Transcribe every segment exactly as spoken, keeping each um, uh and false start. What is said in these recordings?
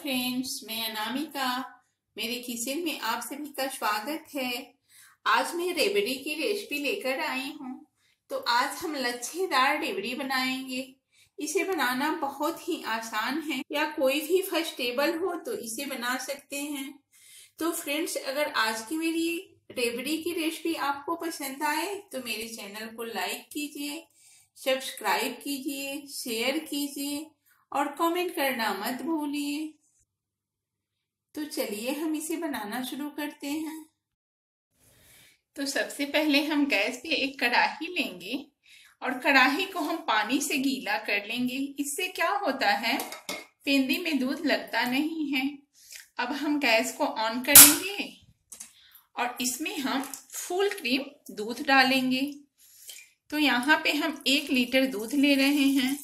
Friends, मैं अनामिका। मेरे kitchen में आप सभी का स्वागत है। आज मैं रेवड़ी की रेसिपी लेकर आई हूँ। तो आज हम लच्छेदार रेवड़ी बनाएंगे। इसे बनाना बहुत ही आसान है, या कोई भी फर्स्टेबल हो तो इसे बना सकते हैं। तो फ्रेंड्स, अगर आज की मेरी रेवड़ी की रेसिपी आपको पसंद आए तो मेरे चैनल को लाइक कीजिए, सब्सक्राइब कीजिए, शेयर कीजिए और कमेंट करना मत भूलिए। तो चलिए हम इसे बनाना शुरू करते हैं। तो सबसे पहले हम गैस पे एक कढ़ाई लेंगे और कढ़ाई को हम पानी से गीला कर लेंगे। इससे क्या होता है, पेंदी में दूध लगता नहीं है। अब हम गैस को ऑन करेंगे और इसमें हम फुल क्रीम दूध डालेंगे। तो यहाँ पे हम एक लीटर दूध ले रहे हैं।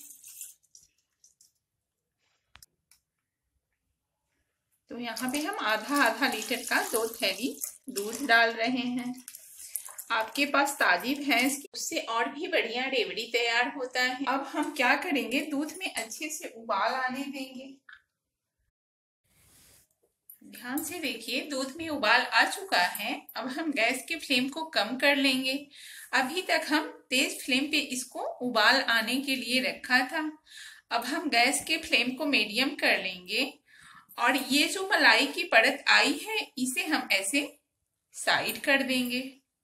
तो यहाँ पे हम आधा आधा लीटर का दो थैली दूध डाल रहे हैं। आपके पास ताजी भैंस की, उससे और भी बढ़िया रेवड़ी तैयार होता है। अब हम क्या करेंगे, दूध में अच्छे से उबाल आने देंगे। ध्यान से देखिए, दूध में उबाल आ चुका है। अब हम गैस के फ्लेम को कम कर लेंगे। अभी तक हम तेज फ्लेम पे इसको उबाल आने के लिए रखा था। अब हम गैस के फ्लेम को मीडियम कर लेंगे और ये जो मलाई की परत आई है इसे हम ऐसे साइड कर देंगे।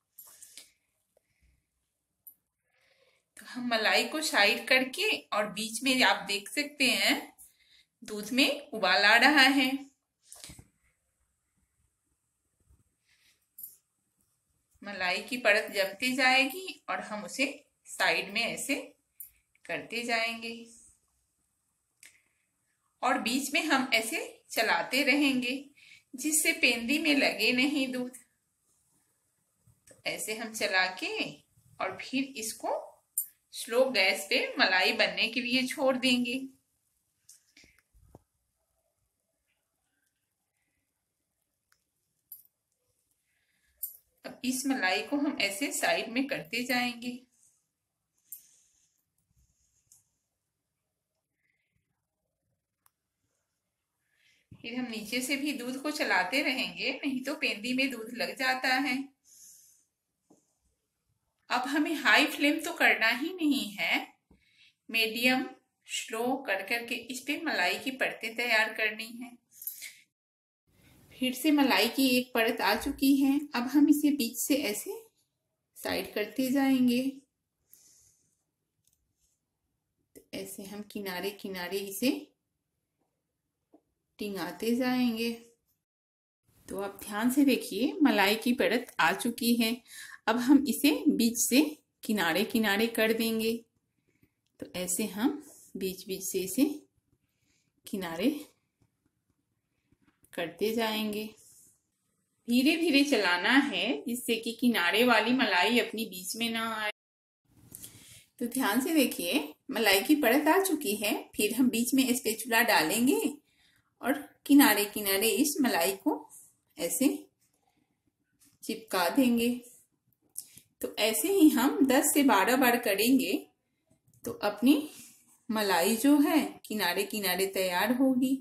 तो हम मलाई को साइड करके, और बीच में आप देख सकते हैं दूध में उबाल आ रहा है। मलाई की परत जमती जाएगी और हम उसे साइड में ऐसे करते जाएंगे और बीच में हम ऐसे चलाते रहेंगे जिससे पेंदी में लगे नहीं दूध। तो ऐसे हम चला के और फिर इसको स्लो गैस पे मलाई बनने के लिए छोड़ देंगे। अब इस मलाई को हम ऐसे साइड में करते जाएंगे। फिर हम नीचे से भी दूध को चलाते रहेंगे, नहीं तो पेंदी में दूध लग जाता है। अब हमें हाई फ्लेम तो करना ही नहीं है, मीडियम स्लो कर करके इस पे मलाई की परतें तैयार करनी है। फिर से मलाई की एक परत आ चुकी है। अब हम इसे बीच से ऐसे साइड करते जाएंगे। तो ऐसे हम किनारे किनारे इसे टिंगाते जाएंगे। तो आप ध्यान से देखिए, मलाई की परत आ चुकी है। अब हम इसे बीच से किनारे किनारे कर देंगे। तो ऐसे हम बीच बीच से इसे किनारे करते जाएंगे। धीरे धीरे चलाना है जिससे कि किनारे वाली मलाई अपनी बीच में ना आए। तो ध्यान से देखिए, मलाई की परत आ चुकी है। फिर हम बीच में स्पैचुला डालेंगे और किनारे किनारे इस मलाई को ऐसे चिपका देंगे। तो ऐसे ही हम दस से बारह बार करेंगे तो अपनी मलाई जो है किनारे किनारे तैयार होगी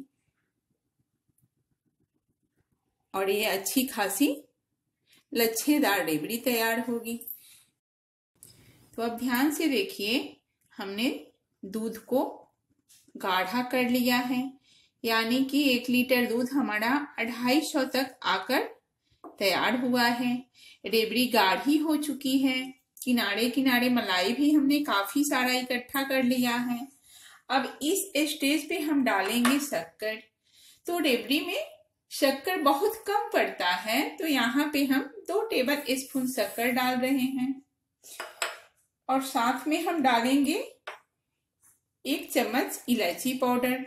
और ये अच्छी खासी लच्छेदार रेवड़ी तैयार होगी। तो अब ध्यान से देखिए, हमने दूध को गाढ़ा कर लिया है, यानी कि एक लीटर दूध हमारा अढ़ाई सौ तक आकर तैयार हुआ है। रेवड़ी गाढ़ी हो चुकी है। किनारे किनारे मलाई भी हमने काफी सारा इकट्ठा कर लिया है। अब इस स्टेज पे हम डालेंगे शक्कर। तो रेवड़ी में शक्कर बहुत कम पड़ता है, तो यहाँ पे हम दो टेबल स्पून शक्कर डाल रहे हैं और साथ में हम डालेंगे एक चम्मच इलायची पाउडर।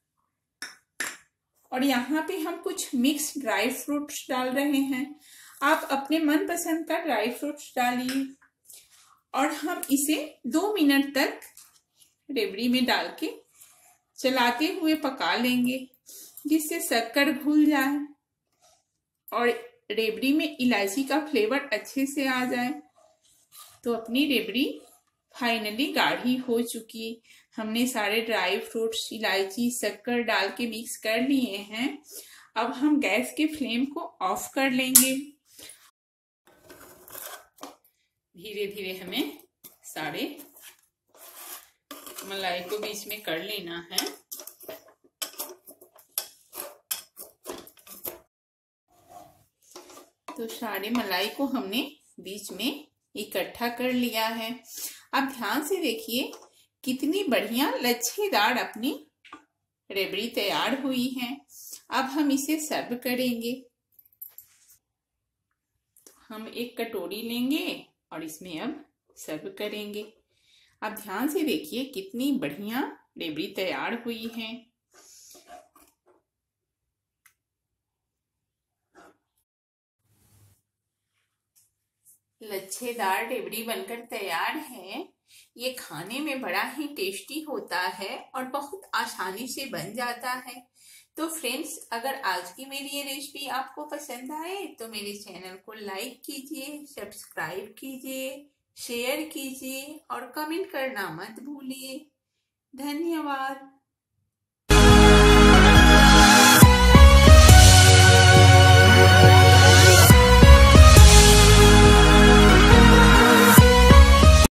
और यहाँ पे हम कुछ मिक्स ड्राई फ्रूट्स डाल रहे हैं। आप अपने मनपसंद का ड्राई फ्रूट्स डालिए और हम इसे दो मिनट तक रेवड़ी में डाल के चलाते हुए पका लेंगे, जिससे शक्कर घुल जाए और रेवड़ी में इलायची का फ्लेवर अच्छे से आ जाए। तो अपनी रेवड़ी फाइनली गाढ़ी हो चुकी। हमने सारे ड्राई फ्रूट्स, इलायची, शक्कर डाल के मिक्स कर लिए हैं। अब हम गैस के फ्लेम को ऑफ कर लेंगे। धीरे धीरे हमें सारे मलाई को बीच में कर लेना है। तो सारे मलाई को हमने बीच में इकट्ठा कर लिया है। अब ध्यान से देखिए कितनी बढ़िया लच्छेदार अपनी रेवड़ी तैयार हुई है। अब हम इसे सर्व करेंगे। हम एक कटोरी लेंगे और इसमें अब सर्व करेंगे। अब ध्यान से देखिए कितनी बढ़िया रेवड़ी तैयार हुई है। लच्छेदार रेवड़ी बनकर तैयार है। ये खाने में बड़ा ही टेस्टी होता है और बहुत आसानी से बन जाता है। तो फ्रेंड्स, अगर आज की मेरी ये रेसिपी आपको पसंद आए तो मेरे चैनल को लाइक कीजिए, सब्सक्राइब कीजिए, शेयर कीजिए और कमेंट करना मत भूलिए। धन्यवाद।